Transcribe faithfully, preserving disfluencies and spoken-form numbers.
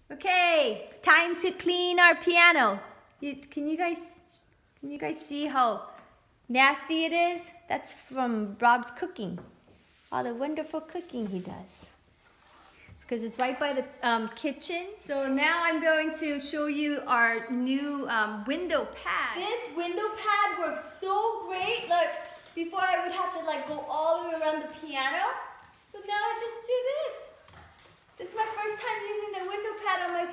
Okay, time to clean our piano. You, can you guys, can you guys see how nasty it is? That's from Rob's cooking. All the wonderful cooking he does. Because it's right by the um, kitchen. So now I'm going to show you our new um, window pad. This window pad works so great. Look, before I would have to like go all the way around the piano, but now I just do this. This is my first time using the window pad on my